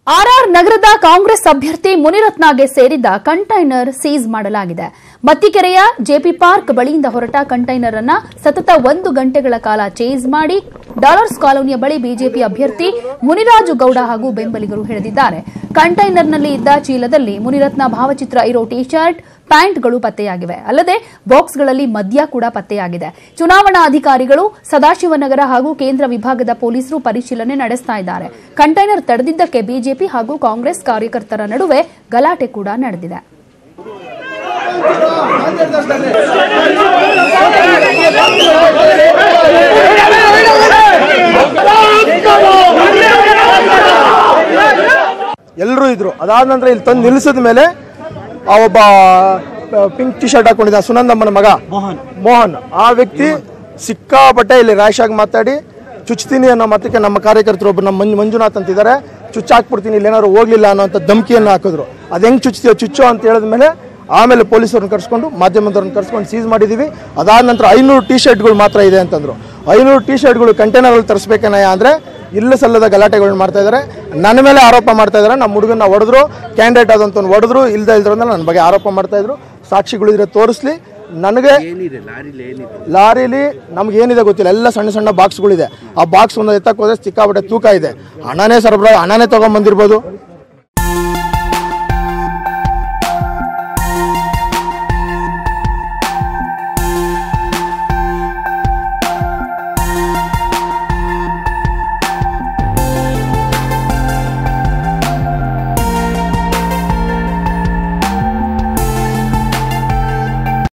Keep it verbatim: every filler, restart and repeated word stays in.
RR ನಗರದ ಕಾಂಗ್ರೆಸ್ ಅಭ್ಯರ್ಥಿ ಮುನಿರತ್ನಗೆ ಸೇರಿದ್ದ ಕಂಟೈನರ್ ಸೀಸ್ ಮಾಡಲಾಗಿದೆ. ಮತ್ತಿಕೆರೆಯ ಜೆಪಿ ಪಾರ್ಕ್ ಬಳಿಯಿಂದ ಹೊರಟ ಕಂಟೈನರ್ ಅನ್ನು ಸತತ ಒಂದು ಗಂಟೆಗಳ ಕಾಲ ಚೇಸ್ ಮಾಡಿ ಡಾಲರ್ಸ್ ಕಾಲೋನಿಯ ಬಳಿ ಬಿಜೆಪಿ ಅಭ್ಯರ್ಥಿ ಮುನಿರಾಜು ಗೌಡ ಹಾಗೂ ಬೆಂಬಲಿಗರು ಹಿಡಿದಿದ್ದಾರೆ. ಕಂಟೈನರ್ನಲ್ಲಿ ಇದ್ದ ಚೀಲದಲ್ಲಿ ಮುನಿರತ್ನ ಭಾವಚಿತ್ರ ಇರೋ ಟಿ ಶರ್ಟ್, ಪ್ಯಾಂಟ್ಗಳು ಪತ್ತೆಯಾಗಿವೆ. ಅಲ್ಲದೆ ಬಾಕ್ಸ್ಗಳಲ್ಲಿ ಮದ್ಯ ಕೂಡ ಪತ್ತೆಯಾಗಿದೆ. ಚುನಾವಣಾ ಅಧಿಕಾರಿಗಳು, ಸದಾಶಿವನಗರ ಹಾಗೂ ಕೇಂದ್ರ ವಿಭಾಗದ ಪೊಲೀಸರು ಪರಿಶೀಲನೆ ನಡೆಸ್ತಾ ಇದ್ದಾರೆ. ಕಂಟೈನರ್ ತಡೆದಿದ್ದಕ್ಕೆ ಬಿಜೆಪಿ ಹಾಗೂ ಕಾಂಗ್ರೆಸ್ ಕಾರ್ಯಕರ್ತರ ನಡುವೆ ಗಲಾಟೆ ಕೂಡ ನಡೆದಿದೆ. ಎಲ್ಲರೂ ಇದ್ರು. ಅದಾದ ನಂತರ ಇಲ್ಲಿ ತಂದು ನಿಲ್ಲಿಸಿದ ಮೇಲೆ ಆ ಒಬ್ಬ ಪಿಂಕ್ ಟಿ ಶರ್ಟ್ ಹಾಕೊಂಡಿದ್ದ ಸುನಂದಮ್ಮನ ಮಗ ಮೋಹನ್ ಮೋಹನ್ ಆ ವ್ಯಕ್ತಿ ಸಿಕ್ಕಾಪಟ್ಟೆ ಇಲ್ಲಿ ರ್ಯಾಶ್ ಆಗಿ ಮಾತಾಡಿ ಚುಚ್ತೀನಿ ಅನ್ನೋ ಮತಕ್ಕೆ ನಮ್ಮ ಕಾರ್ಯಕರ್ತರು ಒಬ್ಬರು ನಮ್ಮ ಮಂಜು ಮಂಜುನಾಥ್ ಅಂತಿದ್ದಾರೆ, ಚುಚ್ಚ ಹಾಕ್ಬಿಡ್ತೀನಿ ಇಲ್ಲಿ ಏನಾದ್ರು ಹೋಗ್ಲಿಲ್ಲ ಅನ್ನೋಂಥ ಧಮಕಿಯನ್ನು ಹಾಕಿದ್ರು. ಅದು ಹೆಂಗೆ ಚುಚ್ತೀಯೋ ಚುಚ್ಚೋ ಅಂತ ಹೇಳಿದ ಮೇಲೆ ಆಮೇಲೆ ಪೊಲೀಸರನ್ನು ಕರ್ಸ್ಕೊಂಡು ಮಾಧ್ಯಮದವ್ರನ್ನ ಕರ್ಸ್ಕೊಂಡು ಸೀಸ್ ಮಾಡಿದ್ದೀವಿ. ಅದಾದ ನಂತರ ಐನೂರು ಟಿ ಶರ್ಟ್ಗಳು ಮಾತ್ರ ಇದೆ ಅಂತಂದ್ರು. ಐನೂರು ಟಿ ಶರ್ಟ್ಗಳು ಕಂಟೈನರಲ್ಲಿ ತರಿಸ್ಬೇಕೇನಯ್ಯ ಅಂದರೆ ಇಲ್ಲ ಸಲ್ಲದ ಗಲಾಟೆಗಳನ್ನ ಮಾಡ್ತಾ ಇದ್ದಾರೆ. ನನ್ನ ಮೇಲೆ ಆರೋಪ ಮಾಡ್ತಾ ಇದ್ದಾರೆ. ನಮ್ಮ ಹುಡುಗನ್ನ ಹೊಡೆದ್ರು, ಕ್ಯಾಂಡಿಡೇಟ್ ಆದಂತ ಹೊಡೆದ್ರು, ಇಲ್ಲದೆ ಇದ್ರಿಂದ ನನ್ನ ಬಗ್ಗೆ ಆರೋಪ ಮಾಡ್ತಾ ಇದ್ರು. ಸಾಕ್ಷಿಗಳು ಇದ್ರೆ ತೋರಿಸ್ಲಿ. ನನಗೆ ಲಾರಿಲಿ ನಮ್ಗೆ ಏನಿದೆ ಗೊತ್ತಿಲ್ಲ, ಎಲ್ಲ ಸಣ್ಣ ಸಣ್ಣ ಬಾಕ್ಸ್ಗಳಿದೆ. ಆ ಬಾಕ್ಸ್ ಒಂದು ಎತ್ತಕ್ಕೆ ಹೋದ್ರೆ ಸಿಕ್ಕಾಪಟ್ಟೆ ತೂಕ ಇದೆ. ಹಣನೇ ಸರಬರಾಜು, ಹಣನೇ ತಗೊಂಡ್ಬಂದಿರ್ಬೋದು.